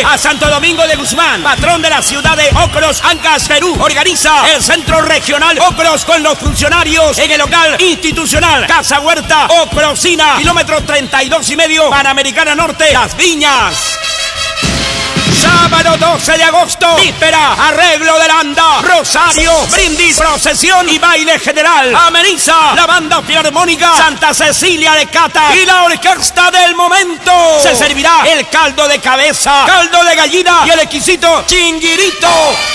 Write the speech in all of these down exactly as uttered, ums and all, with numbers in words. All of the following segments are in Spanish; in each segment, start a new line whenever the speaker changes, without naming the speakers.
viaje a Santo Domingo de Guzmán, patrón de la ciudad de Ocros, Ancas, Perú. Organiza el Centro Regional Ocros con los funcionarios en el local institucional Casa Huerta, Ocrosina, kilómetro treinta y dos y medio, Panamericana Norte, Las Viñas. Sábado doce de agosto, víspera, arreglo de la anda, rosario, brindis, procesión y baile general. Ameniza la banda filarmónica Santa Cecilia de Cata y la orquesta del momento. Se servirá el caldo de cabeza, caldo de gallina y el exquisito chinguirito.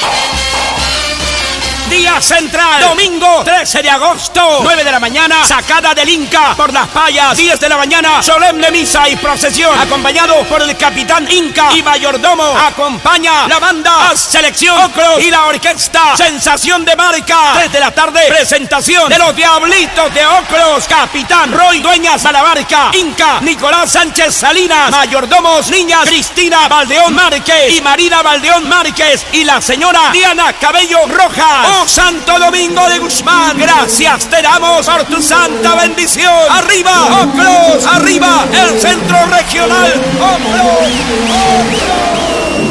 Día central, domingo trece de agosto, nueve de la mañana, sacada del Inca por las payas, diez de la mañana, solemne misa y procesión, acompañado por el capitán Inca y mayordomo. Acompaña la banda Selección Ocros y la orquesta Sensación de Marca. tres de la tarde, presentación de los Diablitos de Ocros, capitán Roy Dueñas a la barca, Inca Nicolás Sánchez Salinas, mayordomos niñas Cristina Valdeón Márquez y Marina Valdeón Márquez y la señora Diana Cabello Rojas. Oh Santo Domingo de Guzmán, gracias te damos por tu santa bendición. Arriba Ocros, arriba el Centro Regional Ocros, Ocros.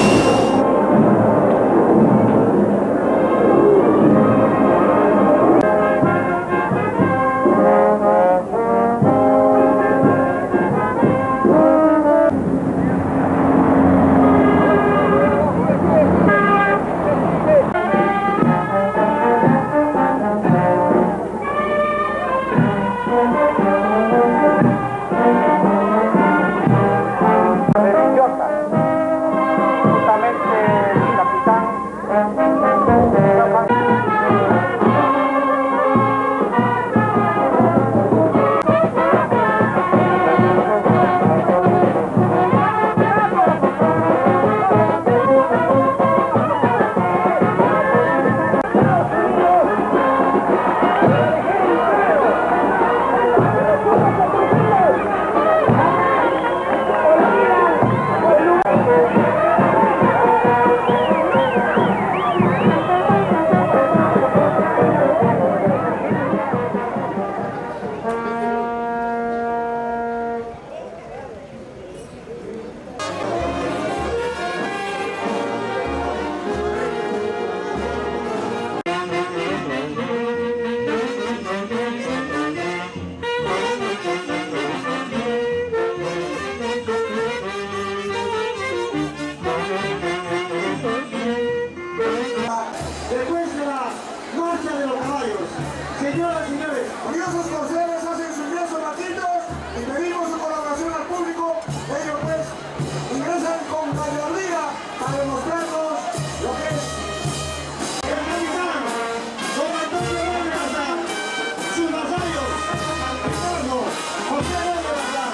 Señoras y señores, orgullosos concejales hacen su ingreso gratuito y pedimos su colaboración al público. Ellos pues ingresan con gallardía para demostrarnos lo que es el capitán, don Antonio Vargas, sus vasallos, Ricardo, José Vargas.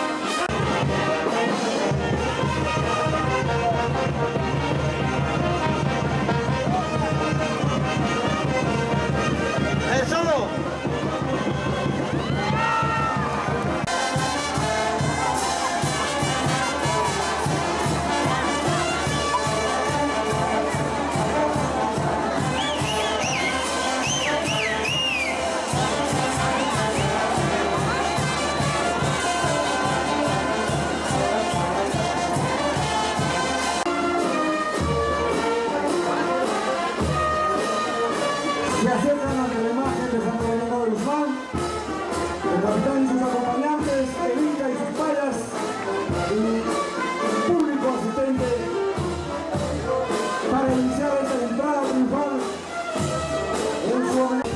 Se acercan ante la imagen de Santo Domingo de Guzmán, el capitán y sus acompañantes, el Inca y sus payas, y el público asistente para iniciar esta entrada triunfal en su homenaje.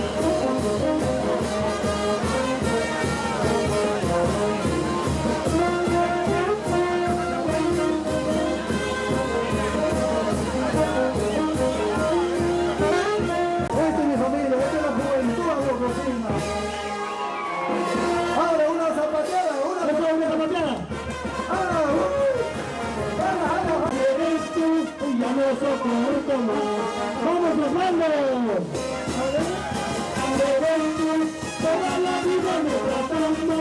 Ahora una zapateada, una zapateada, una zapateada. Ah, uh, eres tú y ya no soporto más. Vamos los manos. Eres tú, toda la vida me tratando.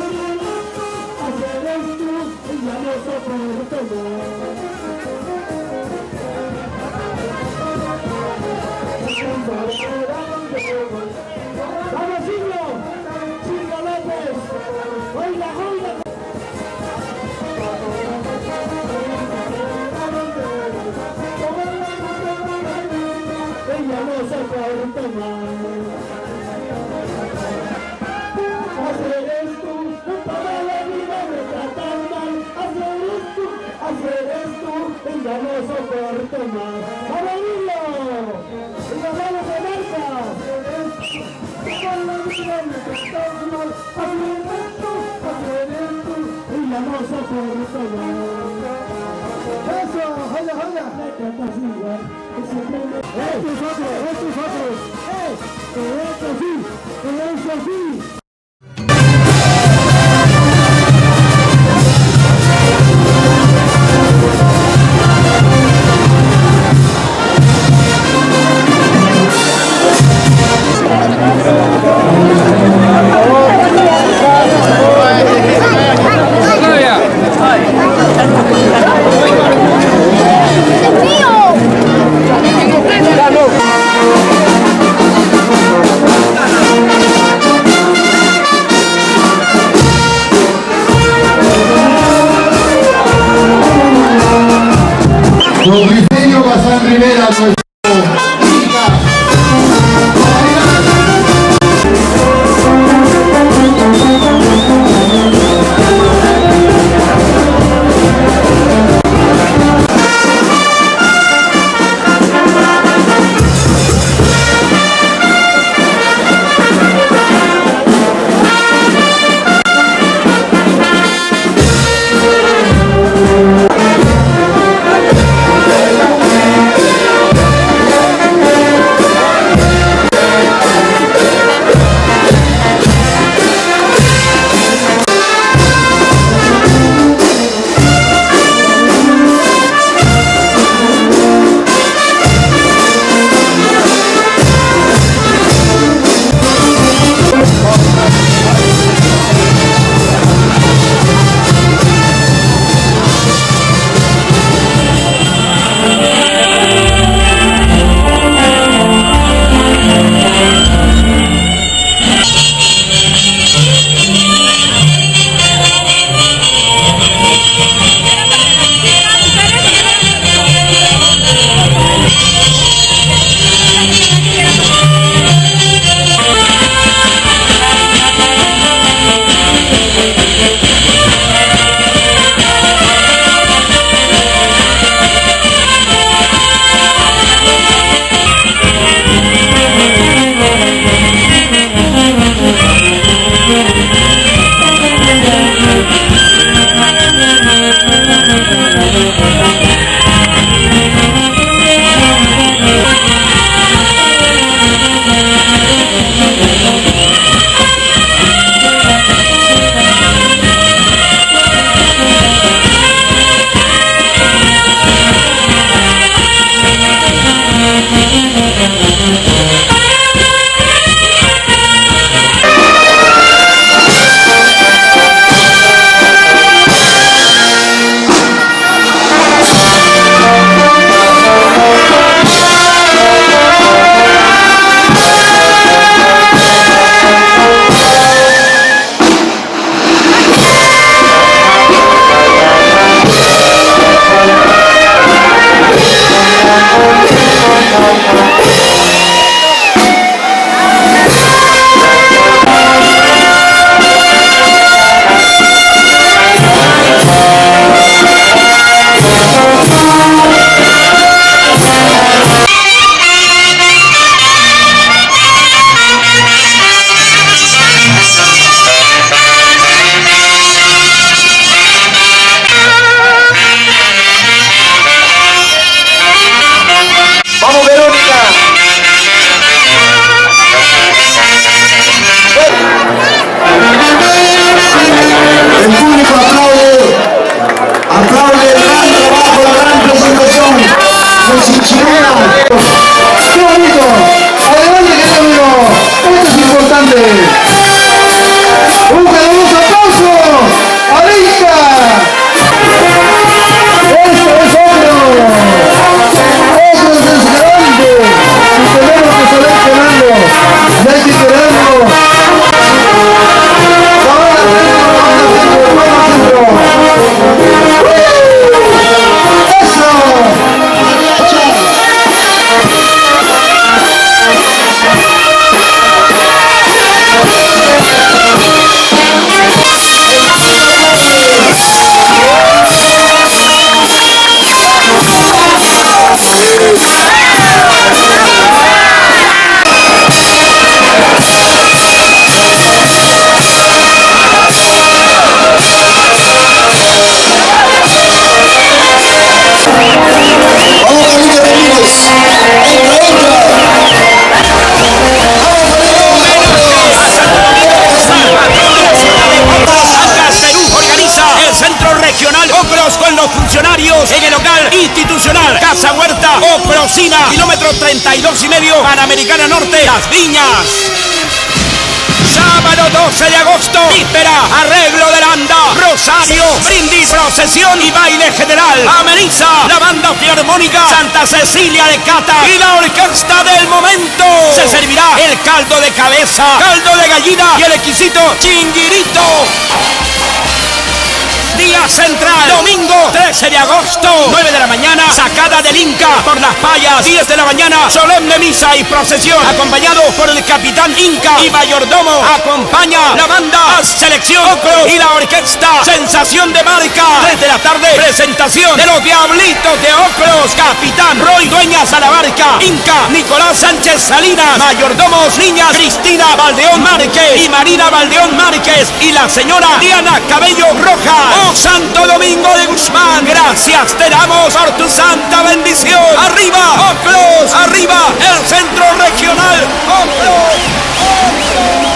Eres tú y ya no soporto más. ¡Vamos, Silvio! ¡Silvio López! ¡Oiga, oiga!
famoso Puerto Mar. ¡Vamos, Emilio! ¡Y nos vamos a marca! Con la vida me cantamos, alimentos, alimentos, y la moza Puerto Mar. ¡Eso! ¡Joya, joya! Me canta así, igual. ¡Estos otros! ¡Estos otros! ¡Eh! ¡Que es así! ¡Que es así!
¡Mío!
kilómetro treinta y dos y medio, Panamericana Norte, Las Viñas. Sábado doce de agosto, víspera, arreglo de la anda, rosario, brindis, procesión y baile general. Ameniza la banda filarmónica Santa Cecilia de Cata y la orquesta del momento. Se servirá el caldo de cabeza, caldo de gallina y el exquisito chinguirito. Día central, domingo trece de agosto, nueve de la mañana, sacada del Inca por las payas, diez de la mañana, solemne misa y procesión, acompañado por el capitán Inca y mayordomo. Acompaña la banda Selección Ocros y la orquesta Sensación de Marca. tres de la tarde, presentación de los Diablitos de Ocros, capitán Roy Dueñas a la barca, Inca Nicolás Sánchez Salinas, mayordomos niñas Cristina Valdeón Márquez y Marina Valdeón Márquez y la señora Diana Cabello Rojas. Oh Santo Domingo de Guzmán, gracias te damos por tu santa bendición. Arriba Ocros, arriba el Centro Regional Ocros, Ocros.